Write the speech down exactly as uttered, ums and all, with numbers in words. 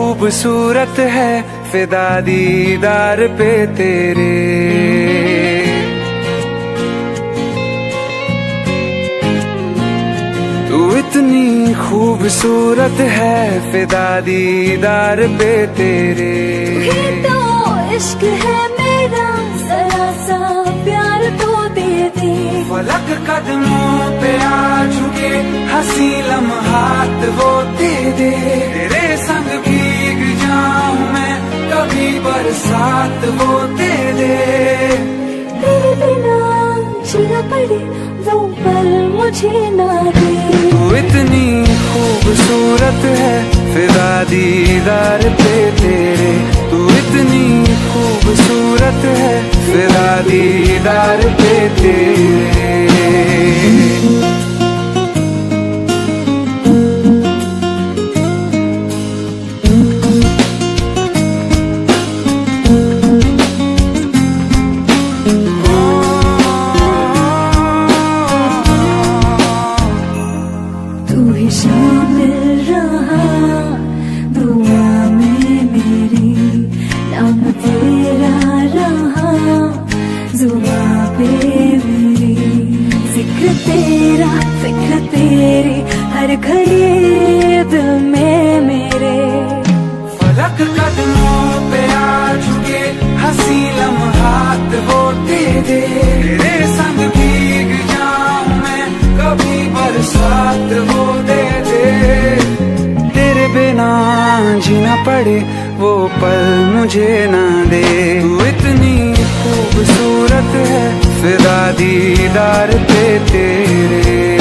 खूबसूरत है, फिदा दीदार पे तेरे। तू इतनी खूबसूरत है, फिदा दीदार पे तेरे। ये तो इश्क है मेरा, जरा सा प्यार तो दे दे। फलक कदमों पे आ झुके, हंसी लम्हात वो दे दे। तेरे संग भीग जाऊं मैं, कभी बरसात वो दे दे। तेरे बिना जीना पड़े, वो पल मुझे ना दे। तू इतनी खूबसूरत है, फिदा दीदार पे तेरे। तू इतनी खूबसूरत है, फिदा दीदार पे तेरे। तू ही शामिल रहा दुआ में मेरी, नाम तेरा रहा जुबां पे मेरी। जिक्र तेरा फिक्र तेरी, हर घड़ी दिल में मेरे। फलक कदमों पे आ झुके, हंसी लम्हात वो दे दे। तेरे संग भीग जाऊं मैं, कभी बरसात वो दे दे। तेरे बिना जीना पड़े, वो पल मुझे ना दे। तू इतनी खूबसूरत है, फिदा दीदार पे तेरे।